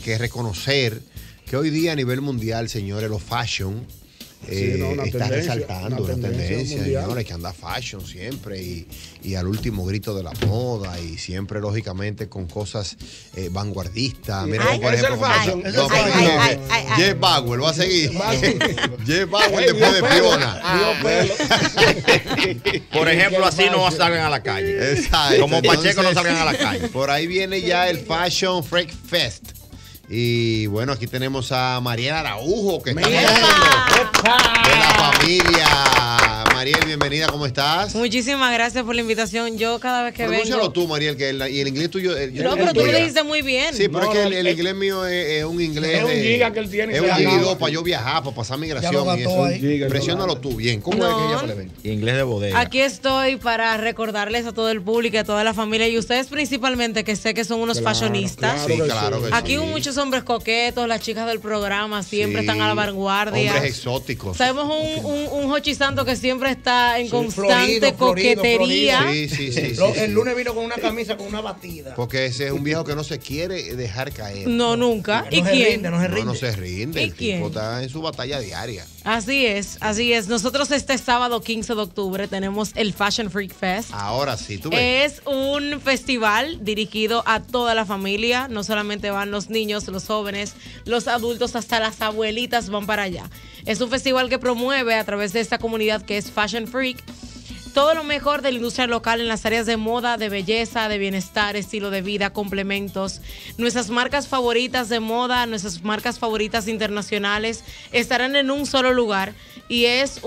que reconocer que hoy día a nivel mundial, señores, los fashion está resaltando una tendencia, señores, que anda fashion siempre y al último grito de la moda y siempre, lógicamente, con cosas vanguardistas. Mira, por ejemplo, Jeff Bauer, va a seguir. Jeff Bauer después de Fiona. Por ejemplo, así no salgan a la calle. Exacto. Como Pacheco no salgan a la calle. Por ahí viene ya el Fashion Freak Fest. Y bueno, aquí tenemos a Mariel Araujo, que está de la familia. Mariel, bienvenida, ¿cómo estás? Muchísimas gracias por la invitación. Yo cada vez que vengo... Pronúncialo tú, Mariel, que y el inglés tuyo... No, pero tú lo dijiste muy bien. Sí, pero es que el inglés mío es un inglés... Es un giga que él tiene. Es un giga para yo viajar, para pasar migración y eso. Presiónalo tú bien. ¿Cómo es que ella le ven? Inglés de bodega. Aquí estoy para recordarles a todo el público y a toda la familia y ustedes principalmente, que sé que son unos fashionistas. Sí, claro que sí. Aquí hay muchos hombres coquetos, las chicas del programa siempre están a la vanguardia. Hombres exóticos. Sabemos un Jochi Santo que siempre está en constante coquetería. Sí. El lunes vino con una camisa con una batida. Porque ese es un viejo que no se quiere dejar caer. No, nunca. ¿Y quién? No se rinde. ¿Y el quién? tipo está en su batalla diaria. Así es, así es. Nosotros este sábado 15 de octubre tenemos el Fashion Freak Fest. Ahora sí, tú ves. Es un festival dirigido a toda la familia. No solamente van los niños, los jóvenes, los adultos, hasta las abuelitas van para allá. Es un festival que promueve a través de esta comunidad que es Fashion Freak todo lo mejor de la industria local en las áreas de moda, de belleza, de bienestar, estilo de vida, complementos. Nuestras marcas favoritas de moda, nuestras marcas favoritas internacionales estarán en un solo lugar. Y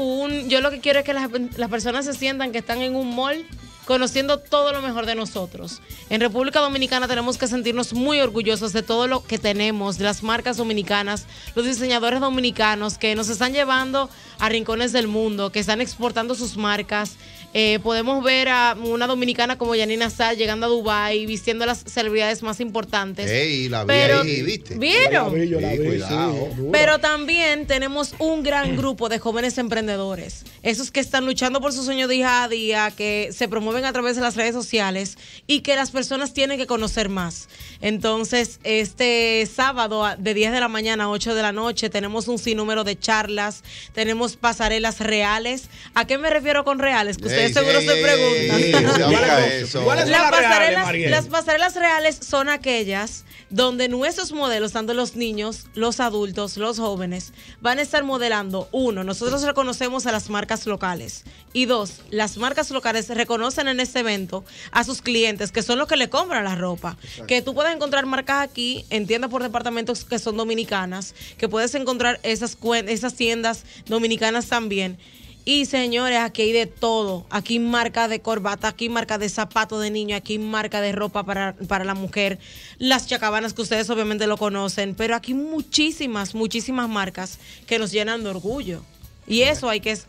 yo lo que quiero es que las personas se sientan que están en un mall conociendo todo lo mejor de nosotros. En República Dominicana tenemos que sentirnos muy orgullosos de todo lo que tenemos, de las marcas dominicanas, los diseñadores dominicanos que nos están llevando a rincones del mundo, que están exportando sus marcas. Podemos ver a una dominicana como Yanina Sal llegando a Dubái, vistiendo a las celebridades más importantes. La vi ahí, ¿viste? ¿Vieron? La vi, cuidado. Pero también tenemos un gran grupo de jóvenes emprendedores, esos que están luchando por su sueño día a día, que se promueven a través de las redes sociales y que las personas tienen que conocer más. Entonces, este sábado de 10 de la mañana a 8 de la noche tenemos un sinnúmero de charlas, tenemos pasarelas reales. ¿A qué me refiero con reales? Que ustedes seguro se preguntan. ¿Cuáles son las reales, Mariel? Las pasarelas reales son aquellas donde nuestros modelos, tanto los niños, los adultos, los jóvenes, van a estar modelando. Uno, nosotros reconocemos a las marcas locales. Y dos, las marcas locales reconocen en este evento a sus clientes, que son los que le compran la ropa. Exacto. Que tú puedes encontrar marcas aquí en tiendas por departamentos que son dominicanas, que puedes encontrar esas tiendas dominicanas también. Y señores, aquí hay de todo. Aquí marca de corbata, aquí marca de zapato de niño, aquí marca de ropa para la mujer. Las chacabanas que ustedes obviamente lo conocen, pero aquí muchísimas marcas que nos llenan de orgullo. Y eso hay que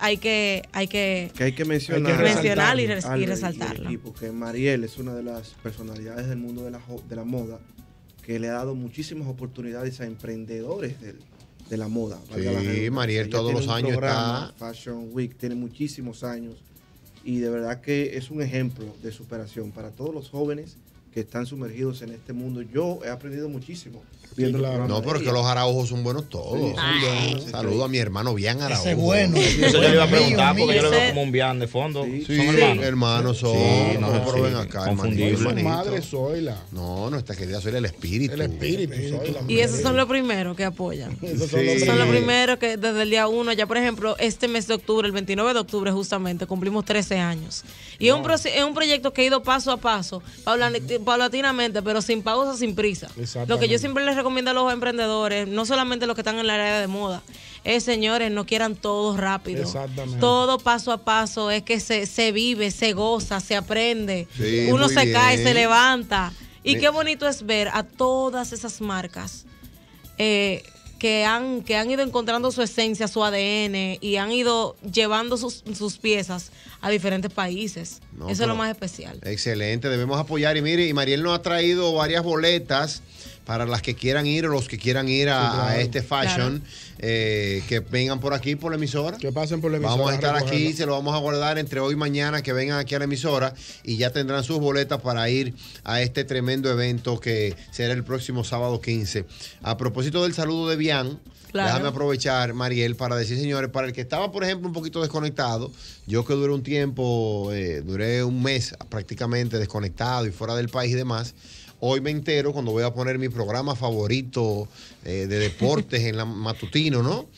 mencionar y resaltarlo. Y porque Mariel es una de las personalidades del mundo de la moda que le ha dado muchísimas oportunidades a emprendedores de la moda. Sí, Mariel todos los años está. Fashion Week tiene muchísimos años y de verdad que es un ejemplo de superación para todos los jóvenes que están sumergidos en este mundo. Yo he aprendido muchísimo. No, pero es que los Araujos son buenos todos. Saludo a mi hermano Bian Araujo. Ese es bueno. Eso yo le iba a preguntar porque yo lo veo como un Bian de fondo. Sí, son hermanos son. No, pero ven acá, confundido. Madre Zoila. No, nuestra querida Zoila, el espíritu. El espíritu. Y esos son los primeros que apoyan. Son los primeros que desde el día 1, ya por ejemplo, este mes de octubre, el 29 de octubre justamente, cumplimos 13 años. Y es un proyecto que ha ido paso a paso, paulatinamente, pero sin pausa, sin prisa. Lo que yo siempre les recomiendo a los emprendedores, no solamente los que están en la área de moda, es, señores, no quieran todo rápido. Exactamente. Todo paso a paso, es que se vive, se goza, se aprende. Sí, uno se cae, bien. se levanta. Y qué bonito es ver a todas esas marcas que han ido encontrando su esencia, su ADN y han ido llevando sus piezas a diferentes países. Eso es lo más especial. Excelente, debemos apoyar. Y mire, y Mariel nos ha traído varias boletas para las que quieran ir o los que quieran ir a este fashion, que vengan por aquí, por la emisora. Que pasen por la emisora. Vamos a estar aquí, se lo vamos a guardar entre hoy y mañana, que vengan aquí a la emisora y ya tendrán sus boletas para ir a este tremendo evento que será el próximo sábado 15. A propósito del saludo de Bian, déjame aprovechar, Mariel, para decir, señores, para el que estaba, por ejemplo, un poquito desconectado, yo que duré un tiempo, duré un mes prácticamente desconectado y fuera del país y demás. Hoy me entero cuando voy a poner mi programa favorito de deportes en la matutino, ¿no?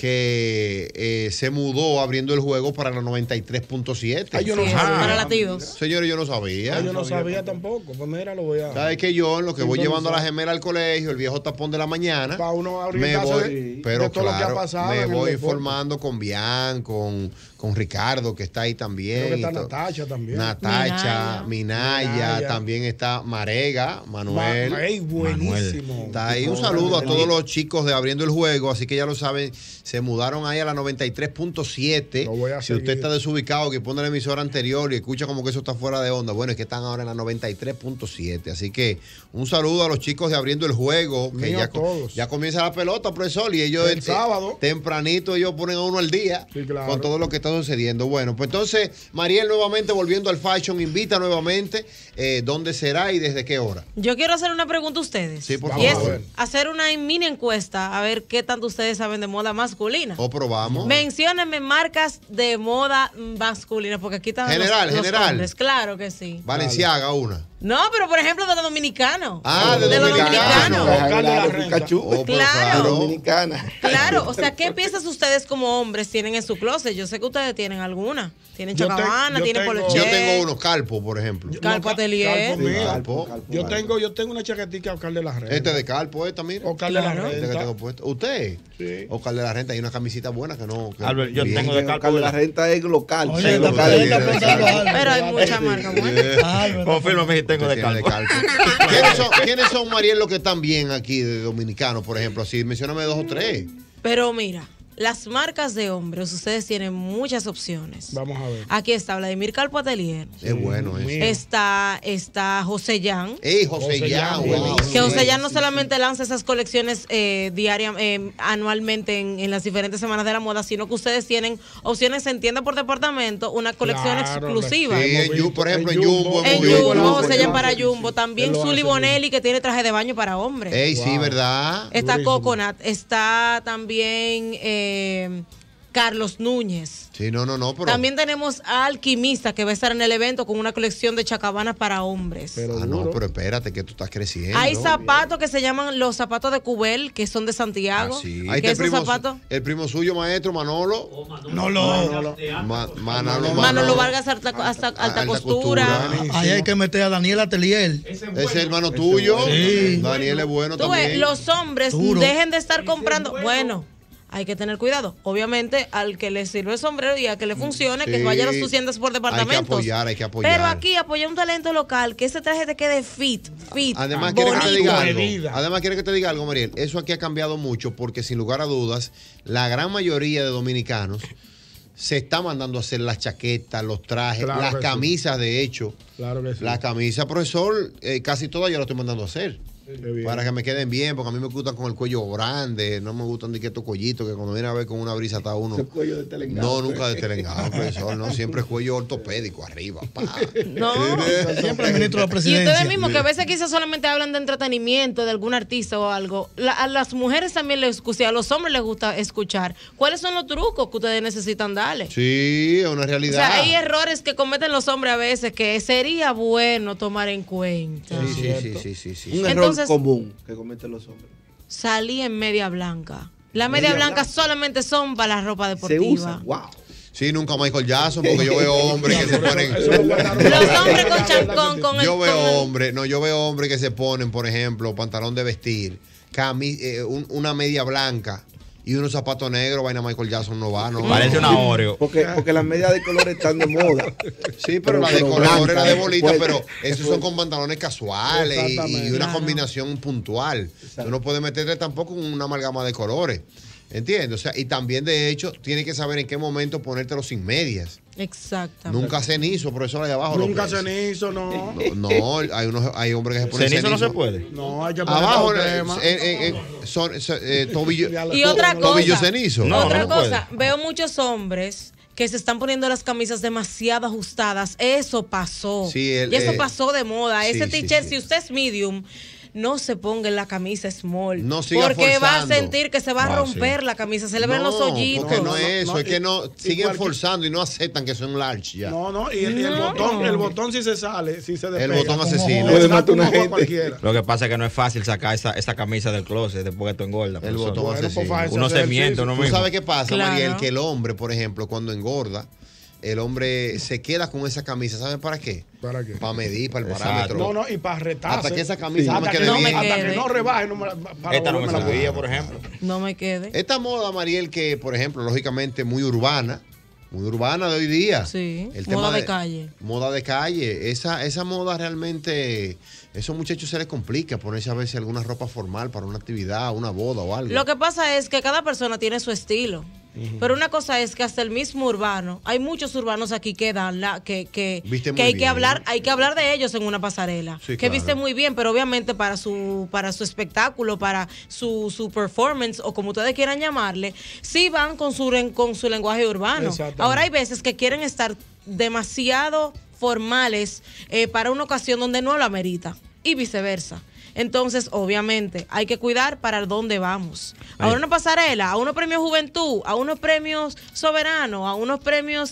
Que se mudó abriendo el juego para la 93.7. Yo no sabía. Para latidos. Señores, yo no sabía. Yo no sabía tampoco. Pues mira, lo voy a... ¿Sabes que yo en lo que voy llevando a la gemela al colegio, el viejo tapón de la mañana, para uno me voy, pero de todo claro, lo que ha pasado me voy el informando con Bian, con Ricardo, que está ahí también. Creo que está Natacha también. Natacha, Minaya, también está Marega, Manuel. Buenísimo. Está ahí. Un saludo a todos los chicos de Abriendo el Juego, así que ya lo saben, se mudaron ahí a la 93.7. Si usted está desubicado, que pone la emisora anterior y escucha como que eso está fuera de onda, bueno, es que están ahora en la 93.7. Así que un saludo a los chicos de Abriendo el Juego, que ya comienza la pelota, profesor, y ellos el sábado tempranito ellos ponen a uno al día con todo lo que está sucediendo. Bueno, pues entonces, Mariel, nuevamente volviendo al fashion, invita nuevamente, ¿dónde será y desde qué hora? Yo quiero hacer una pregunta a ustedes. Sí, por y favor. es hacer una mini encuesta a ver qué tanto ustedes saben de moda masculina. O probamos. Menciónenme marcas de moda masculina, porque aquí están general. hombres. Claro que sí. Valenciaga, una. No, pero por ejemplo de los dominicanos. De los dominicanos. Claro. Dominicana. Claro, o sea, ¿qué piezas ustedes como hombres tienen en su closet? Yo sé que ustedes tienen alguna. Tienen Chacabana, tienen Poloche. Yo tengo unos Calpo, por ejemplo. Calpo Atelier. Calpo. Yo tengo una chaquetica Oscar de la Renta. Este de Calpo, mira. Oscar de la Renta. Este que tengo puesto. ¿Usted? Sí. Oscar de la Renta, hay una camisita buena que no. Albert, yo tengo de Calpo. Oscar de la Renta es local. Pero hay muchas marcas buenas. Confírmame si tengo de Calpo. ¿Quiénes son, Mariel, los que están bien aquí de dominicanos, por ejemplo? Así, mencióname 2 o 3. Pero mira, las marcas de hombres, ustedes tienen muchas opciones. Vamos a ver. Aquí está Vladimir Calpo Atelier. Es bueno eso. Está José Yan. José Yan, que José Yan no solamente lanza esas colecciones anualmente en las diferentes semanas de la moda, sino que ustedes tienen opciones en tienda por departamento, una colección exclusiva. Sí, por ejemplo, en Jumbo. En Jumbo, José Yan para Jumbo. También Zully Bonelli, que tiene traje de baño para hombres. Sí, ¿verdad? Está Coconut. Está también Carlos Núñez. Sí, no. Pero... También tenemos a Alquimista, que va a estar en el evento con una colección de chacabanas para hombres. Pero espérate, que tú estás creciendo. Hay zapatos que se llaman los zapatos de Cubel, que son de Santiago. Sí. Ahí está el primo suyo, maestro, Manolo. Manolo Vargas, alta costura. Ahí hay que meter a Daniel Atelier. Ese es hermano tuyo. Sí. Daniel es bueno también. Ves, los hombres dejen de estar comprando. Bueno, hay que tener cuidado. Obviamente, al que le sirve el sombrero y al que le funcione, que vaya a sus tiendas por departamentos. Hay que apoyar. Pero aquí apoya un talento local, que ese traje te quede fit. Además, quiere que te diga algo, Mariel. Eso aquí ha cambiado mucho porque, sin lugar a dudas, la gran mayoría de dominicanos se está mandando a hacer las chaquetas, los trajes, las camisas, de hecho. Claro que sí. Las camisas, profesor, casi todas yo las estoy mandando a hacer. Para que me queden bien, porque a mí me gustan con el cuello grande, no me gustan de que estos cuellitos que cuando viene a ver con una brisa está uno. Cuello de telengado. No, nunca de telengado, profesor, no, siempre es cuello ortopédico arriba. No, siempre el ministro de la presidencia. Y ustedes mismos que a veces quizás solamente hablan de entretenimiento, de algún artista o algo, a las mujeres también les gusta, a los hombres les gusta escuchar. ¿Cuáles son los trucos que ustedes necesitan darle? Sí, es una realidad. O sea, hay errores que cometen los hombres a veces que sería bueno tomar en cuenta. Sí. Un error común que cometen los hombres. Salí en media blanca. La media blanca solamente son para la ropa deportiva. Se usa, wow. Sí, nunca Michael Jackson, porque yo veo hombres que se ponen. Los hombres con chancón, con yo veo hombres que se ponen, por ejemplo, pantalón de vestir, una media blanca y unos zapatos negros, vaina Michael Jackson no va, ¿no? Parece una Oreo. Porque las medias de colores están de moda. Sí, pero la de color era de bolita, pero esos son con pantalones casuales y una combinación puntual. Tú no puedes meterte tampoco una amalgama de colores. ¿Entiendes? O sea, y también, de hecho, tienes que saber en qué momento ponértelo sin medias. Exactamente. Nunca cenizo, profesor, allá abajo. Nunca cenizo, no. No, hay hombres que se ponen cenizo. cenizo. No se puede. No, hay que poner Abajo, tobillo. Y otra cosa. Tobillo cenizo. No, otra no cosa, veo muchos hombres que se están poniendo las camisas demasiado ajustadas. Eso pasó. Sí, y eso pasó de moda. Sí, Ese sí, t-shirt, sí. si usted es medium, no se ponga en la camisa small. No siga porque va a forzando. sentir que se va a romper la camisa. Se le ven los hoyitos. Porque no es eso, es que no siguen igual que- forzando y no aceptan que son large ya. No, y el botón si se sale, si se despega. El botón asesino. Le saca un ojo a cualquiera. Lo que pasa es que no es fácil sacar esa camisa del closet después que tú engordas. El profesor. botón Bueno, asesino. pues, fácil. Uno se miente, uno ¿Tú mismo. sabes qué pasa, Claro. Mariel? Que el hombre, por ejemplo, cuando engorda, el hombre se queda con esa camisa. ¿Saben para qué? ¿Para qué? Para medir, para el Exacto. parámetro. No, y para retarse. Hasta que esa camisa no me hasta quede que bien. me Hasta quede. que no rebaje, para Esta no me volverme la servía, por ejemplo. No me quede. Esta moda, Mariel, que, por ejemplo, lógicamente muy urbana de hoy día. Sí, El moda tema de calle. Moda de calle. Esa moda realmente, esos muchachos se les complica ponerse a veces alguna ropa formal para una actividad, una boda o algo. Lo que pasa es que cada persona tiene su estilo. Pero una cosa es que hasta el mismo urbano, hay muchos urbanos aquí que dan Visten que muy hay que bien. hablar de ellos en una pasarela. Sí, que claro. visten muy bien, pero obviamente para su espectáculo, para su performance o como ustedes quieran llamarle, sí van con su lenguaje urbano. Exactamente. Ahora hay veces que quieren estar demasiado formales para una ocasión donde no lo amerita y viceversa. Entonces, obviamente, hay que cuidar para dónde vamos. A una pasarela, a unos premios Juventud, a unos premios soberanos, a unos premios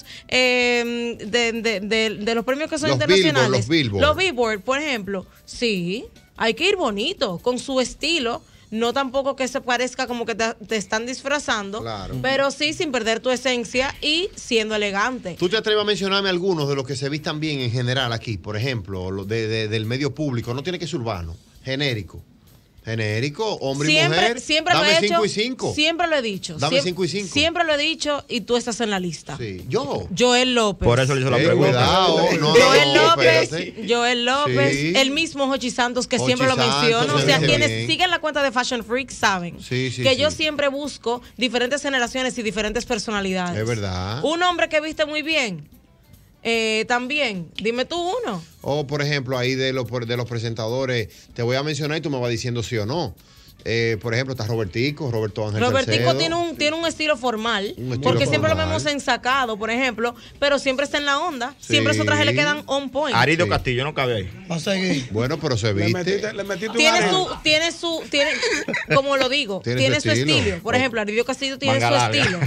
de los premios que son Los internacionales. Billboard, los Billboard. Por ejemplo. Sí, hay que ir bonito, con su estilo. No tampoco que se parezca como que te están disfrazando, Claro. pero sí sin perder tu esencia y siendo elegante. ¿Tú te atreves a mencionarme algunos de los que se vistan bien en general aquí? Por ejemplo, del medio público. No tiene que ser urbano. Genérico. Genérico, hombre y mujer. Siempre Dame lo he 5 hecho. y 5. Siempre lo he dicho. Dame 5 y 5. Siempre lo he dicho y tú estás en la lista. Sí. Yo. Joel López. Por eso le hizo la pregunta. Cuidado. No, Joel no, López, espérate. Joel López, Sí. el mismo Jochi Santos que Jochi siempre lo Santos, menciono. O se sea, dice quienes bien. siguen la cuenta de Fashion Freak saben Sí, sí, que sí. yo siempre busco diferentes generaciones y diferentes personalidades. Es verdad. Un hombre que viste muy bien. También, dime tú uno. O, por ejemplo, ahí de los presentadores, te voy a mencionar y tú me vas diciendo sí o no. Por ejemplo, está Roberto Ángel Robertico Salcedo. tiene un estilo formal, Un estilo porque siempre lo formal. vemos ensacado, por ejemplo, pero siempre está en la onda. Sí. Siempre esos trajes le quedan on point. Aridio Sí. Castillo no cabe ahí. Va a seguir. Bueno, pero se Le viste. metiste un Tiene, como lo digo, Tiene tiene su su estilo. estilo. Por ejemplo, Aridio Castillo tiene Manga su larga. estilo.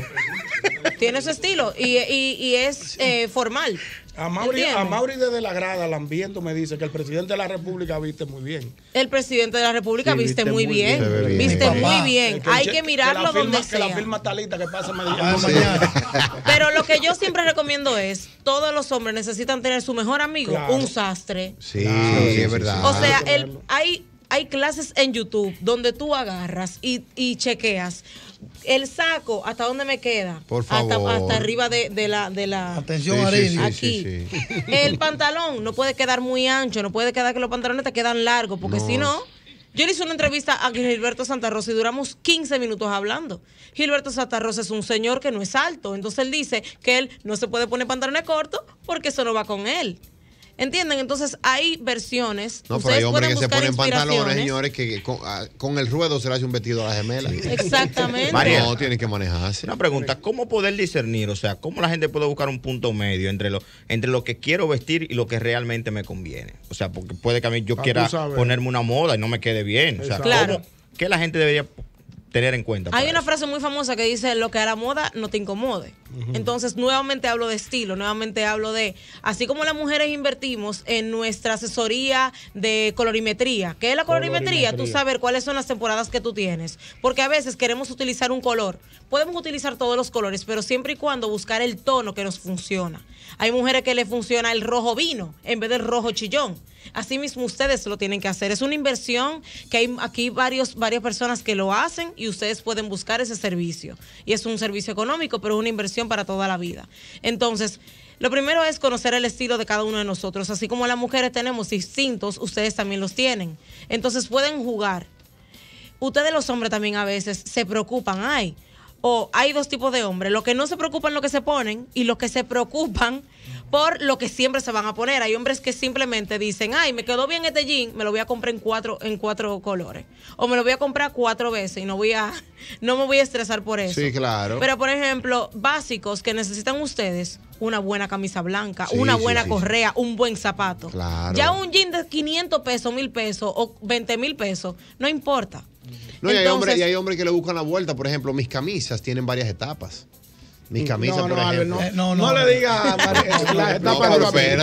Tiene su estilo y es formal. A Mauri ¿Entiendes? desde la grada, Lambiento, me dice que el presidente de la República viste muy bien. El presidente de la República Sí, viste muy bien. Se ve bien. Viste Mi muy papá. bien. Hay que mirarlo donde Que la sea. firma talita que pasa me dijo. Mañana. Pero lo que yo siempre recomiendo es, todos los hombres necesitan tener su mejor amigo, Claro. un sastre. Sí, sí, es verdad. O sea, claro. hay clases en YouTube donde tú agarras y chequeas el saco, hasta dónde me queda. Por favor. Hasta arriba de la Atención, Sí, sí, Aridio. sí, aquí. sí, sí. El pantalón no puede quedar muy ancho, no puede quedar que los pantalones te quedan largos, porque No. si no, yo le hice una entrevista a Gilberto Santa Rosa y duramos 15 minutos hablando. Gilberto Santa Rosa es un señor que no es alto, entonces él dice que él no se puede poner pantalones cortos porque eso no va con él. ¿Entienden? Entonces hay versiones. No, pero hay ustedes hombres pueden que se buscar ponen pantalones, inspiraciones. señores, que con el ruedo se le hace un vestido a la gemela. Exactamente. María. No, tienen que manejarse. Una pregunta, ¿cómo poder discernir? O sea, ¿cómo la gente puede buscar un punto medio entre lo que quiero vestir y lo que realmente me conviene? O sea, porque puede que a mí yo Ah, quiera tú sabes. ponerme una moda y no me quede bien. O sea, Exacto. Claro. ¿qué la gente debería tener en cuenta? Hay para una eso? frase muy famosa que dice, lo que a la moda no te incomode. Entonces, nuevamente hablo de estilo, nuevamente hablo de, así como las mujeres invertimos en nuestra asesoría de colorimetría. ¿Qué es la colorimetría? Tú saber cuáles son las temporadas que tú tienes. Porque a veces queremos utilizar un color. Podemos utilizar todos los colores, pero siempre y cuando buscar el tono que nos funciona. Hay mujeres que le funciona el rojo vino en vez del rojo chillón. Así mismo ustedes lo tienen que hacer. Es una inversión que hay aquí varias personas que lo hacen y ustedes pueden buscar ese servicio. Y es un servicio económico, pero es una inversión para toda la vida. Entonces, lo primero es conocer el estilo de cada uno de nosotros. Así como las mujeres tenemos distintos, ustedes también los tienen. Entonces pueden jugar. Ustedes los hombres también a veces se preocupan. Ay, o hay dos tipos de hombres, los que no se preocupan lo que se ponen y los que se preocupan por lo que siempre se van a poner. Hay hombres que simplemente dicen, ay, me quedó bien este jean, me lo voy a comprar en cuatro colores. O me lo voy a comprar 4 veces y no me voy a estresar por eso. Sí, claro. Pero, por ejemplo, básicos que necesitan ustedes, una buena camisa blanca, una buena correa, un buen zapato. Claro. Ya un jean de 500 pesos, 1,000 pesos o 20,000 pesos, no importa. No, entonces, y hay hombres que le buscan la vuelta. Por ejemplo, mis camisas tienen varias etapas. Mis camisas, por ejemplo. No le diga la etapa de la espérate.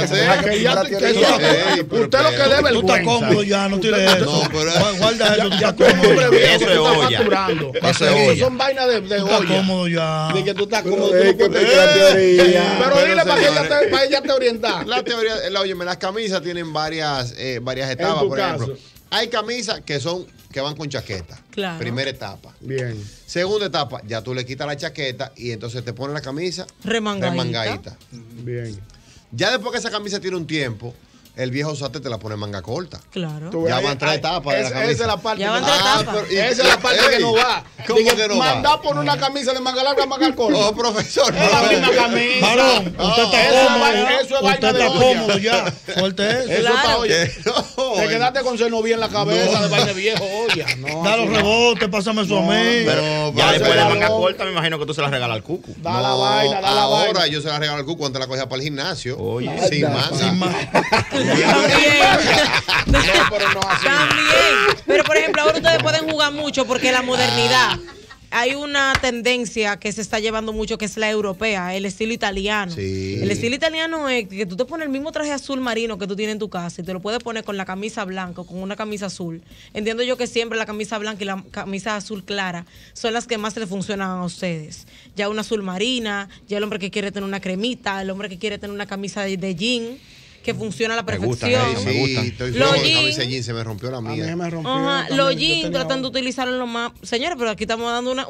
Usted lo que debe Tú estás cómodo ya, no tienes eso. Guarda eso, tú estás cómodo. Eso es olla. Eso son vainas de olla. Tú estás cómodo ya. De que tú estás cómodo. Pero dile para ella te orientar. La teoría, óyeme, las camisas tienen varias etapas, por ejemplo. Hay camisas que van con chaqueta. Claro. Primera etapa. Bien. Segunda etapa, ya tú le quitas la chaqueta y entonces te pones la camisa remangadita. Bien. Ya después que esa camisa tiene un tiempo, el viejo usate te la pone manga corta. Claro. Ya van 3 etapas de la camisa. Esa es la parte. Ya van 3 etapas. Esa es la parte que no va. ¿Cómo que no va? Mandar por una camisa de manga larga a manga corta. Oh, profesor. Es la misma camisa. Varón, usted está cómodo. Eso es vaina Usted de está olla. cómodo ya. Suelte eso. Eso Claro. está, oye. No, Te quedaste con Cenobí en la cabeza de vaina viejo, oye. No, Da los rebotes, pásame eso a mí. Pero ya después de manga corta, me imagino que tú se la regalas al cucu. Da la vaina, da la vaina. Ahora yo se la regalo al cuco antes la cogía para el gimnasio. Oye. Sin manga. Sin más. También. pero no así. También. Pero, por ejemplo, ahora ustedes pueden jugar mucho porque la modernidad. Hay una tendencia que se está llevando mucho que es la europea, el estilo italiano. Sí. El estilo italiano es que tú te pones el mismo traje azul marino que tú tienes en tu casa y te lo puedes poner con la camisa blanca o con una camisa azul. Entiendo yo que siempre la camisa blanca y la camisa azul clara son las que más le funcionan a ustedes. Ya una azul marina, ya el hombre que quiere tener una cremita, el hombre que quiere tener una camisa de jean que funciona a la perfección. Me gustan. Estoy Los flojo, la jeans. camisa de jeans se me rompió la A mí mía. me rompió. Ajá, también, los yo jeans tenía tratan de utilizarlo lo más. Señores, pero aquí estamos dando una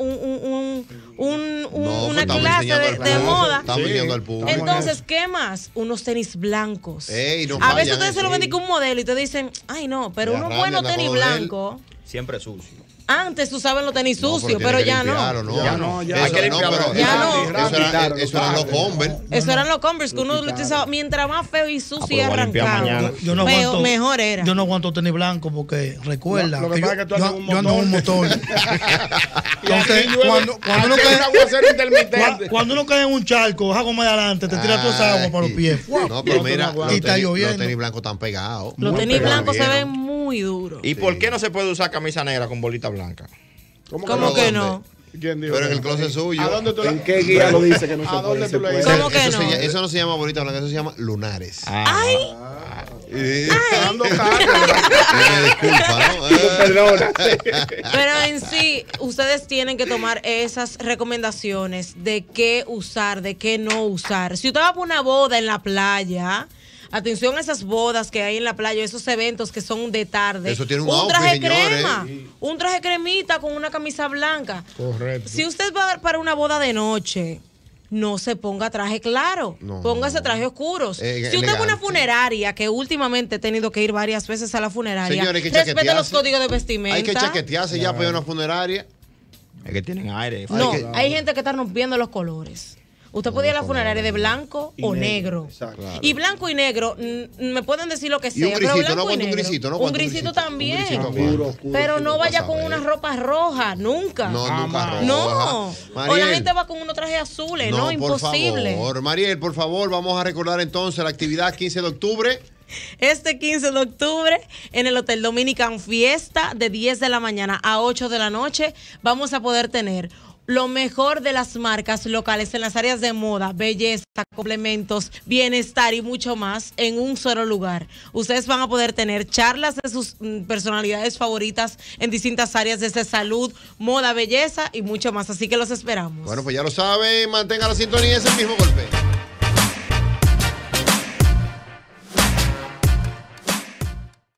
No, clase estamos enseñando de al público, moda. Estamos enseñando al público. Entonces, ¿qué más? Unos tenis blancos. Ey, no A veces fallan ustedes se lo eso. ven con un modelo y te dicen, ay no, pero Ya unos rabia buenos anda tenis con lo de él. blancos. Siempre sucio. Antes usaban los tenis No, sucios, tiene pero que ya limpiarlo, no. Ya no, ya. Hay que limpiarlo. pero Ya no. Eso eran los Converse. Eso eran los Converse que uno lo utilizaba. Mientras más feo y sucio y pues lo voy a limpiar arrancado, mañana. Yo no aguanto, mejor era. Yo no aguanto tenis blanco porque recuerda Lo que que pasa es que tú andas en un yo ando en un motor. Entonces, cuando uno cae en un charco, baja como de adelante, te tira toda esa agua para los pies. No, pero mira, Y está lloviendo. los tenis blancos están pegados. Los Muy tenis pegados, blancos se ¿vieron? ven muy duros. ¿Y por qué no se puede usar camisa negra con bolita blanca? ¿Cómo que no? ¿Quién dijo? Pero en el closet suyo. ¿A dónde tú la- ¿En qué guía lo dice que no se ¿A dónde puede? tú le Se dices? ¿Cómo que Eso, no? eso no se llama bolita blanca, eso se llama lunares. Ay, Dando carne. Me disculpa, ¿no? Perdona. pero en sí, ustedes tienen que tomar esas recomendaciones de qué usar, de qué no usar. Si usted va para una boda en la playa, atención a esas bodas que hay en la playa, esos eventos que son de tarde. Eso tiene un traje outfit, señores. crema, un traje cremita con una camisa blanca. Correcto. Si usted va para una boda de noche, no se ponga traje claro, No. póngase traje oscuros. Si usted va a una elegante. funeraria, que últimamente he tenido que ir varias veces a la funeraria, Señores, hay que respete los chaquetearse. códigos de vestimenta. Hay que chaquetearse ya para ir a una funeraria. Es que tienen aire. No, Hay que- hay gente que está rompiendo los colores. Usted puede ir a la funeraria de blanco o negro. Exacto. Y blanco y negro, me pueden decir lo que sea. Y un pero grisito, blanco no y aguanta un negro. grisito, no Un aguanta un grisito grisito. también. Un grisito Oscuro, oscuro, Pero oscuro. no vaya Vas a con ver. unas ropas rojas, nunca. No, nunca roja. No. O la Mariel. gente va con unos trajes azules, no, por imposible. favor. Mariel, por favor, vamos a recordar entonces la actividad 15 de octubre. Este 15 de octubre en el Hotel Dominican Fiesta de 10 de la mañana a 8 de la noche vamos a poder tener lo mejor de las marcas locales en las áreas de moda, belleza, complementos, bienestar y mucho más en un solo lugar. Ustedes van a poder tener charlas de sus personalidades favoritas en distintas áreas desde salud, moda, belleza y mucho más. Así que los esperamos. Bueno, pues ya lo saben, mantenga la sintonía, es el mismo golpe.